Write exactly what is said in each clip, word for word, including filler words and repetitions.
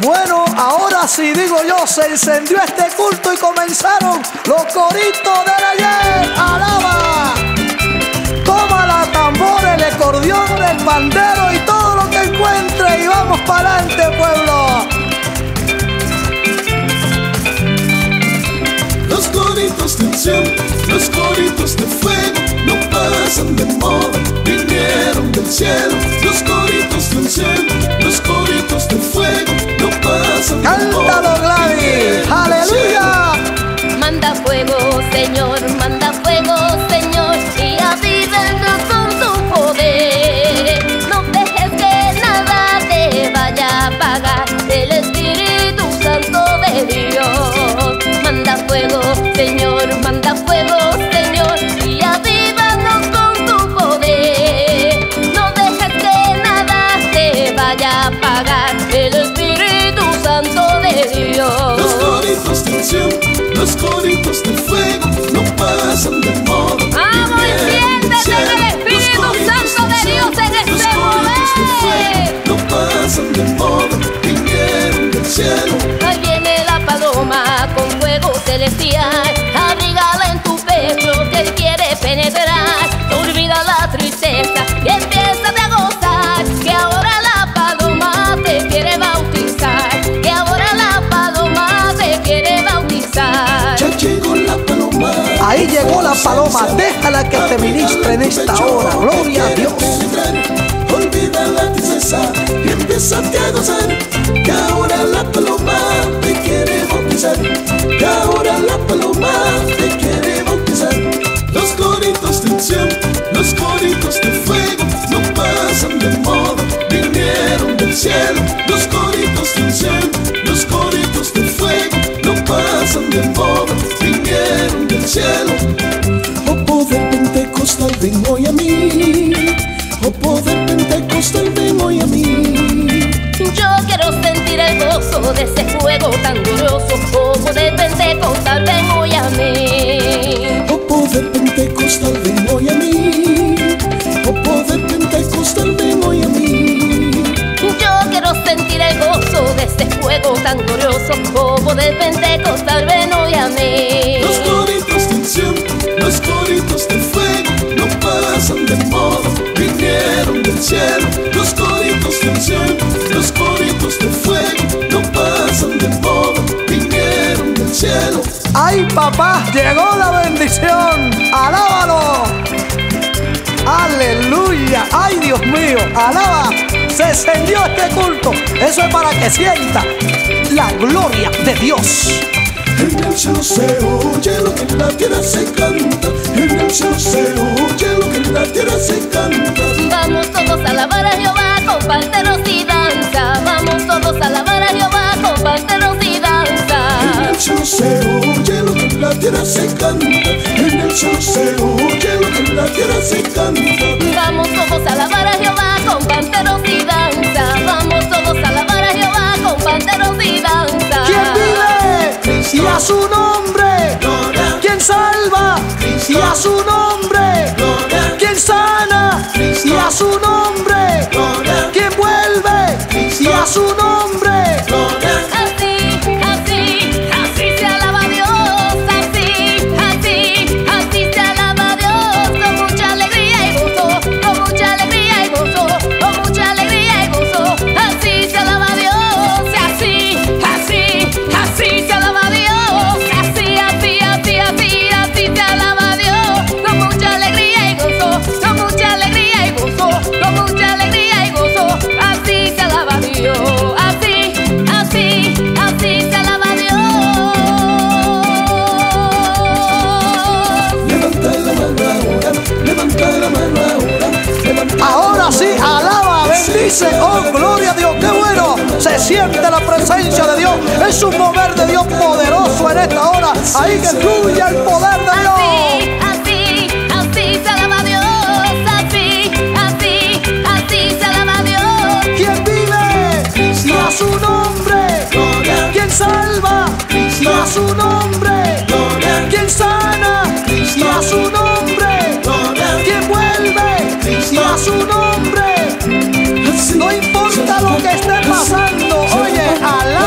Bueno, ahora sí digo yo, se encendió este culto y comenzaron los coritos del ayer. ¡Alaba! Toma la tambora, el acordeón, el pandero y todo lo que encuentre y vamos para adelante, pueblo. Los coritos de unción, los coritos de fuego no pasan de moda, vinieron del cielo. Los coritos de unción, los coritos de fuego no pasan de moda. ¡Cántalo, Gladys! ¡Aleluya! Manda fuego, Señor, manda fuego, Señor, y avívanos con tu poder. No dejes que nada te vaya a apagar el Espíritu Santo de Dios. Manda fuego, Señor, manda fuego, Señor, y avívanos con tu poder. No dejes que nada te vaya a apagar el Espíritu Santo de Dios. Los coritos de unción, los coritos de fuego no pasan de moda. ¡Vamos, siéntete en el Espíritu Santo de Dios en este momento! No pasan de moda, vinieron del cielo. Ahí viene la paloma con fuego celestial. Abrígala en tu pecho que él quiere penetrar. Olvida la tristeza y empieza a gozar. Que ahora la paloma te quiere bautizar. Que ahora la paloma te quiere bautizar. Ya llegó la paloma. Ahí llegó la paloma, déjala que te ministre en esta hora. Gloria a Dios. Olvida la tristeza y empieza a gozar. Que ahora la paloma te quiere bautizar. Que ahora la paloma te quiere bautizar. Los coritos de unción, los coritos de fuego no pasan de moda, vinieron del cielo. Los coritos de unción, los coritos de fuego no pasan de moda, vinieron del cielo. Oh poder pentecostal, ven hoy a mí. Oh poder pentecostal, ven hoy a mí. Yo quiero sentir el gozo de ese fuego tan glorioso. Oh poder pentecostal, ven hoy a mí. Oh poder pentecostal, ven hoy a mí. Oh poder pentecostal, ven hoy a mí. Yo quiero sentir el gozo de ese fuego tan glorioso. Oh poder pentecostal, ven hoy a mí. Los coritos de unción, los coritos de fuego no pasan de moda, vinieron del cielo. Los coritos de unción, los coritos de fuego no pasan de moda, vinieron del cielo. ¡Ay, papá! ¡Llegó la bendición! ¡Alábalo! ¡Aleluya! ¡Ay, Dios mío! ¡Alaba! Se encendió este culto. Eso es para que sienta la gloria de Dios. En el cielo se oye lo que en la tierra se canta. En el cielo se oye lo que en la tierra se canta. Vamos todos a alabar a Jehová con panteros y danza. Vamos todos a alabar a Jehová con panteros y danza. En el cielo se oye lo que en la tierra se canta. En el cielo se oye lo que en la tierra se canta. Vamos todos a alabar a Jehová con panteros y danza. Vamos todos a alabar a Jehová con panteros y danza. ¿Quién vive? Y a su nombre. Gloria. ¿Quién salva? Y a su nombre. Gloria. ¿Quién sana? Y a su nombre. Gloria. ¿Quién vuelve? Y a su nombre. Gloria. Así, así, así se alaba a Dios. Así, así, así se alaba a Dios. Con mucha alegría y gozo, con mucha alegría y gozo, con mucha alegría y gozo. Así se alaba a Dios. Así, así, así se alaba a Dios. Así, así, así, así, así se alaba a Dios. Con mucha alegría y gozo, con mucha alegría y gozo, con mucha alegría y gozo. Así se alaba a Dios. Así, así, así se alaba a Dios. Levanta la mano ahora, levanta la mano ahora, levanta. Ahora sí, alaba, bendice. Oh, gloria a Dios, qué bueno. Se siente la presencia de Dios. Es un mover de Dios poderoso en esta hora. Ahí que fluye el poder de Dios. Así, así, así se alaba a Dios. Así, así, así se alaba a Dios. ¿Quién vive? Y a su nombre. Gloria. ¿Quién salva? Y a su nombre. Gloria. ¿Quién sana? Y a su nombre. Gloria. ¿Quién vuelve? Y a su nombre. No importa lo que esté pasando. Oye, alaba.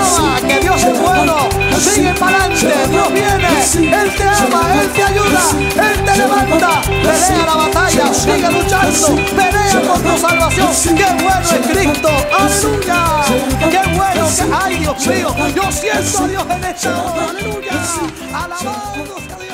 Él te ayuda, Él te levanta. Pelea la batalla, sigue luchando, pelea por tu salvación. Qué bueno es Cristo, aleluya. Qué bueno que, ay Dios mío, yo siento a Dios en esta hora, aleluya. Alabamos a Dios.